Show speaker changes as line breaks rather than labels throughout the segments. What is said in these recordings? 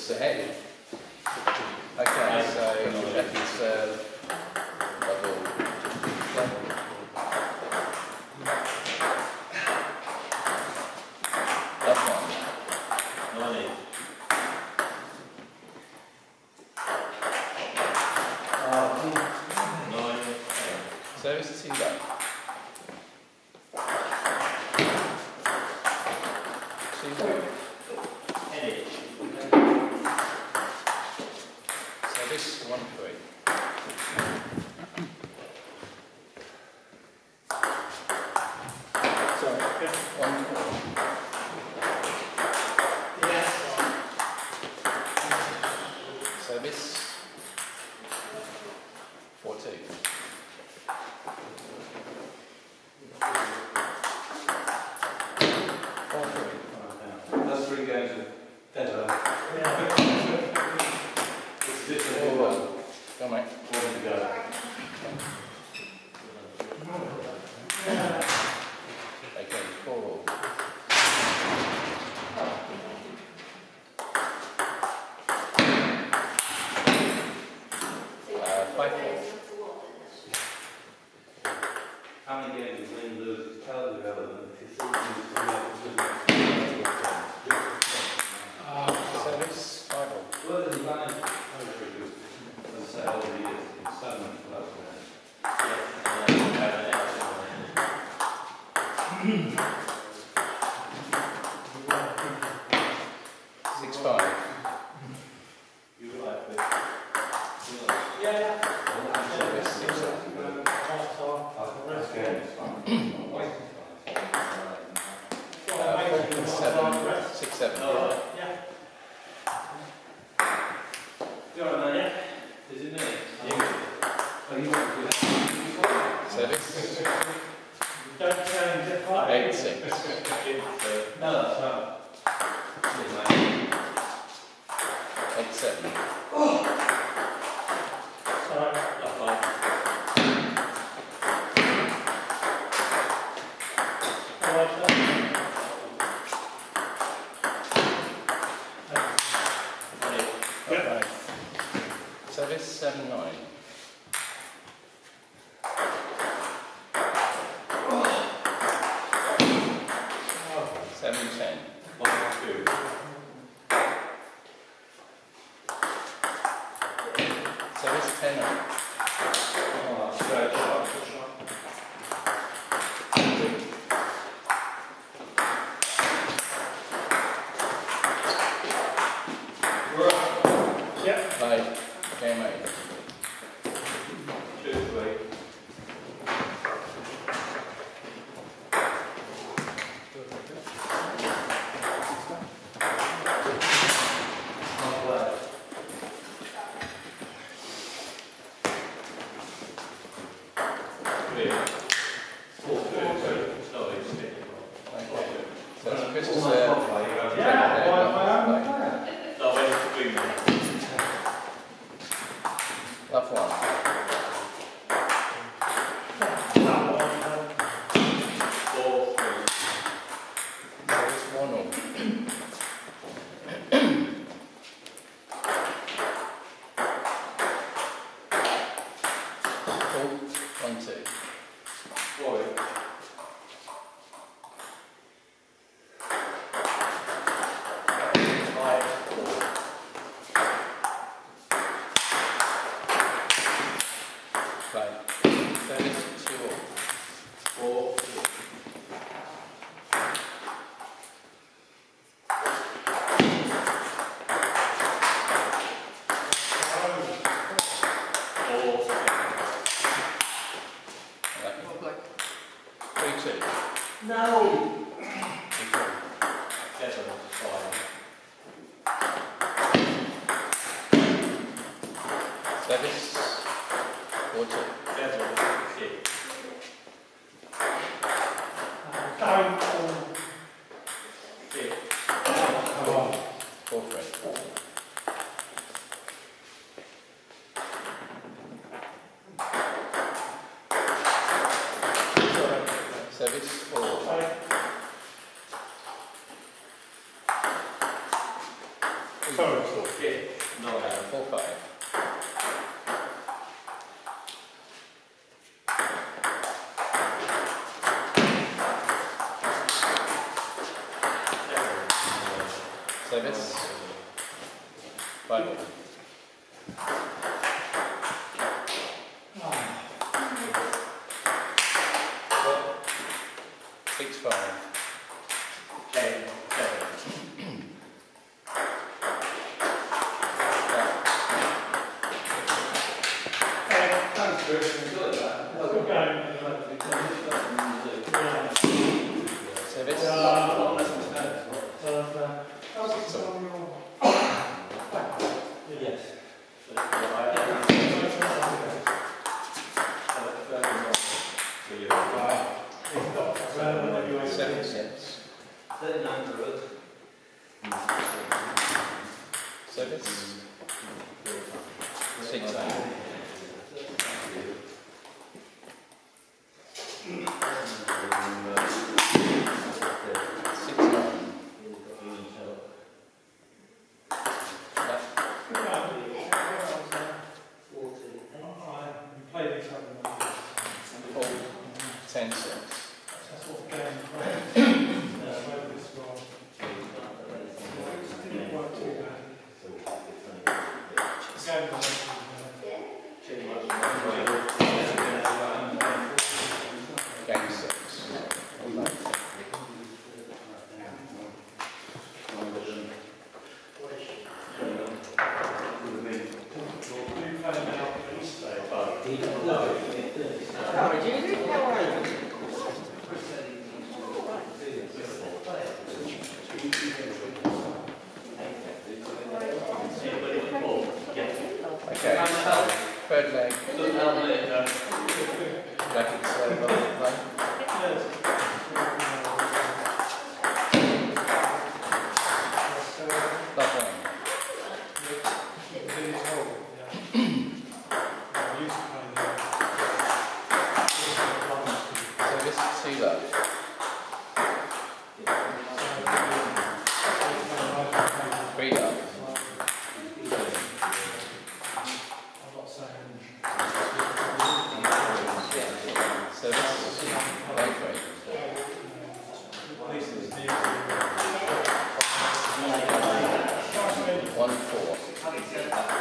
us ahead. Okay, so second serve, double. Last one.
9. Service
2 go. 2 go. Service 1 3.
Sorry.
1 4.
Yes.
Service 4 2.
That's 3 games of Dead. It's different.
Go, mate.
4 to go.
Okay, 4. 5 4.
How many games is win, lose, tell development?
Service 5 all.
Well, there's a line of say all the years in so much love.
Six 5.
You were like this.
Yeah.
Service 6 7.
That's game, it's fine.
7 6 7.
Yeah.
You alright, man? Is it me? Oh, you want to do that?
Service
Don't change it.
8 6.
No, that's not.
8 7.
Sorry.
That's fine.
Okay. Service 7 9. Seven 10.
1 2.
Service 10 9.
Oh, that's great shot.
Yeah.
Play. Game 8.
2 3. Not left. Yeah. 4 2. Sorry, stick.
Okay. So it's Christmas
Yeah.
No, wait for 3 minutes.
Love 1.
That one.
4 3.
Service 1 all. Call 1 2.
Warwick.
Play. Service 2 all.
4 2.
Like 3 2.
No.
3 4.
7 5.
Service 4 2.
7 6.
Don't.
6.
4 3. Service 4. 4
Sorry.
4-5. Service. 5-all. 6-5.
Good game.
Service.
Yes.
Service. Yes. Service. 6-8. Game 6. Okay, third leg. Racket serve on the play. Love one. Service 2 love. 3 love. Service 8-3. 1-4.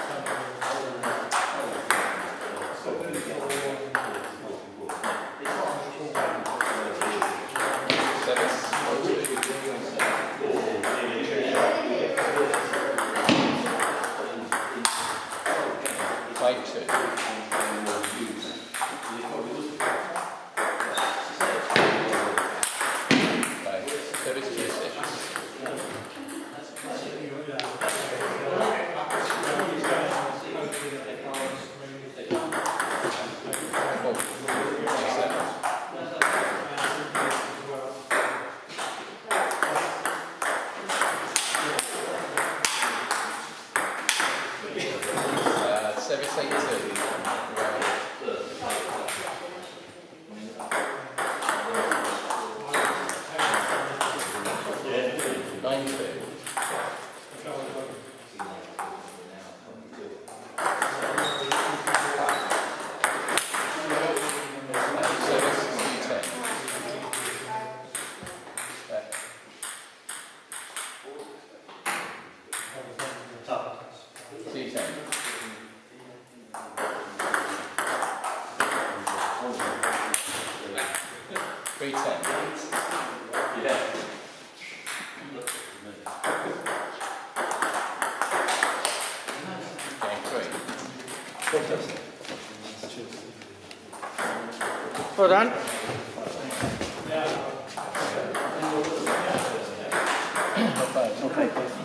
Service 5-2. Service 2-6. 3.
Well done.
Not bad.
Okay.